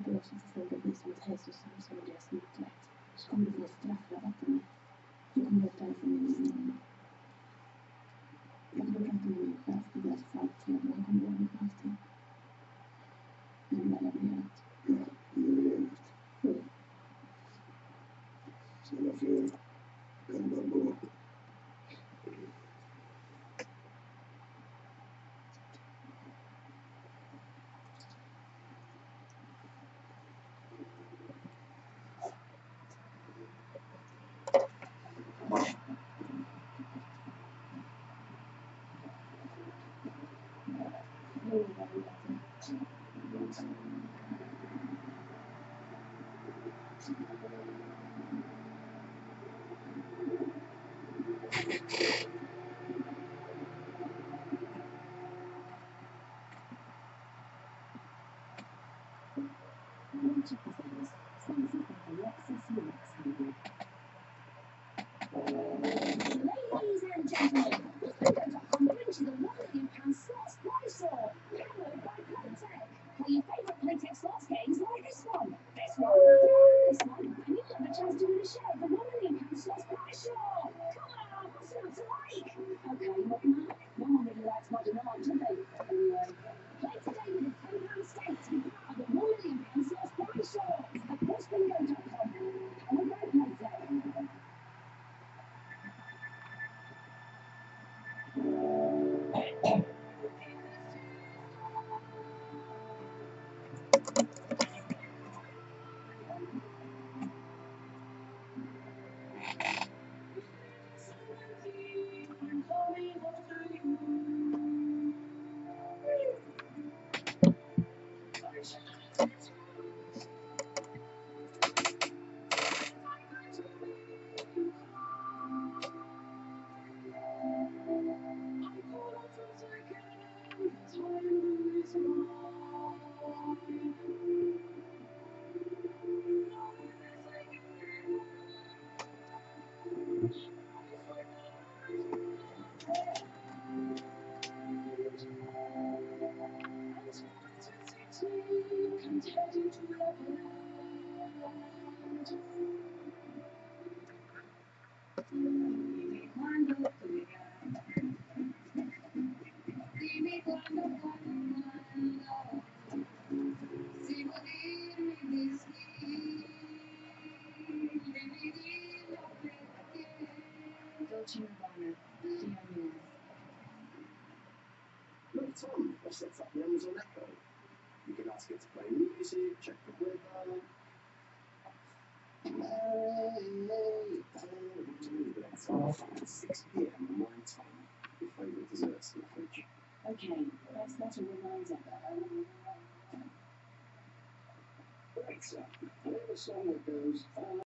också till exempel bli som ett hälsosamt som är deras maträtt. Så kommer du få straffrabatten med. Du kommer upp därifrån med din. Jag kommer prata med min chef på deras framtid och han kommer ordna på allting. Nu är det levererat. Så varför kan man gå? Ladies and gentlemen, Bingo.com brings you the £1 million slots prize draw, powered by Playtech. Play your favourite Playtech slots games like this one, and you'll have a chance to win a share of the £1 million slots prize draw. Come on, what's not to like? Okay, what not? No one really likes modern art, do they? Anyway, play today with a £10 stake to be part of the £1 million slots prize draw at PlusBingo.com, powered by Playtech. Look, Tom, I've set up the Amazon Echo. You can ask it to play music, check the weather. It's off at 6 p.m. my time. Your favourite desserts in the fridge. Okay, that's not a reminder. Alexa, play the song that goes.